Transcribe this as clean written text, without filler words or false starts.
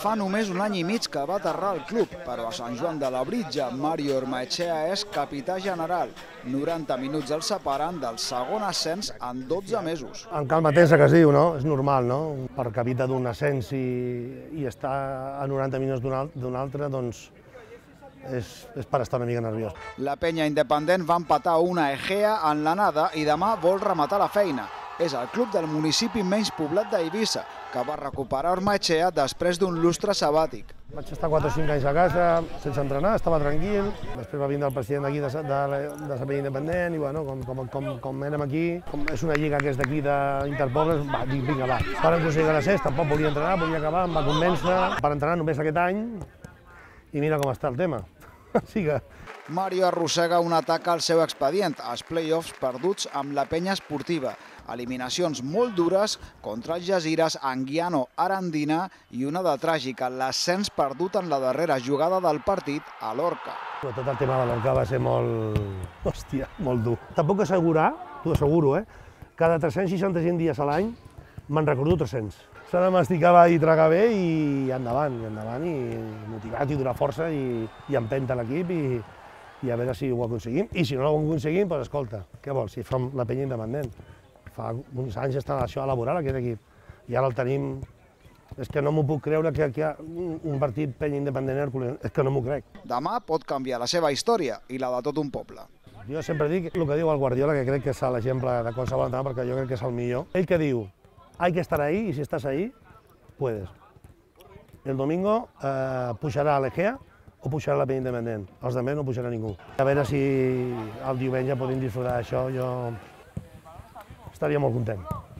fa només un any i mig que va aterrar al club, però a Sant Joan de Labritja, Mario Ormaechea és capità general. 90 minuts el separen del segon ascens en 12 mesos. En calma tensa que es diu, no? És normal, no? Per capità d'un ascens i estar a 90 minuts d'un altre, doncs és per estar una mica nerviós. La penya independent va empatar una Egea en l'anada i demà vol rematar la feina. És el club del municipi menys poblat d'Eivissa, que va recuperar Ormaechea després d'un lustre sabàtic. Vaig estar 4 o 5 anys a casa, sense entrenar, estava tranquil. Després va vindre el president d'aquí de la penya independent i bueno, com érem aquí, com és una lliga que és d'aquí d'Interpobles, dic, vinga, va. Per aconseguir l'ascens, tampoc volia entrenar, volia acabar, em va convèncer per entrenar només aquest any i mira com està el tema. Sí que... Mario arrossega un atac al seu expedient, els play-offs perduts amb la penya esportiva, eliminacions molt dures contra els Jazires, Anguiano, Arandina i una de tràgica, l'ascens perdut en la darrera jugada del partit a Lorca. Tot el tema de Lorca va ser molt... hòstia, molt dur. Tampoc assegurar, t'ho asseguro, cada 365 dies a l'any me'n recordo 300. S'ha de masticar i tragar bé i endavant, i motivat i donar força i empenta l'equip i a veure si ho aconseguim. I si no ho aconseguim, doncs escolta, què vols, si som la penya independent. Fa uns anys està això a laboral aquest equip i ara el tenim. És que no m'ho puc creure que hi ha un partit penya independent Hércules, és que no m'ho crec. Demà pot canviar la seva història i la de tot un poble. Jo sempre dic el que diu el Guardiola, que crec que és l'exemple de qualsevol entrenador, perquè jo crec que és el millor. Ell que diu, hay que estar ahí y si estás ahí, puedes. El domingo pujarà a l'Egea o pujarà la penya independent. Els demés no pujarà ningú. A veure si el diumenge podem disfrutar d'això, jo estaria molt content.